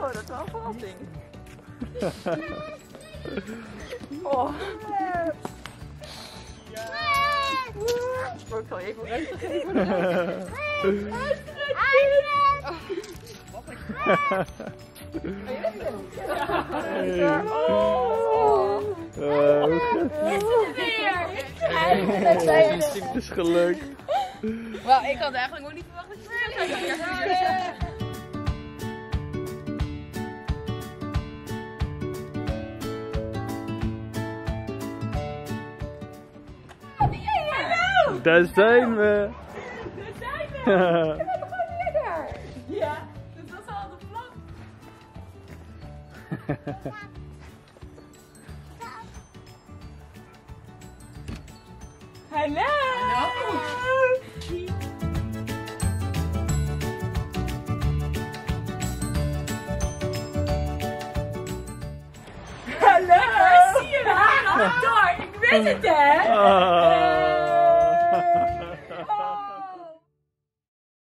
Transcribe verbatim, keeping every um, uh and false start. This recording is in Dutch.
dat is wel een verrassing. Oh. Ik zal je even ruimte geven. Oh. Het is gelukt. Wel, ik had eigenlijk ook niet verwacht dat je het zou. Daar zijn we! Daar zijn we! Je bent toch gewoon lekker? Ja, dus dat is al de vlag. Hallo! Hallo! Hallo! Zie je wel? Door! Ik weet het hè!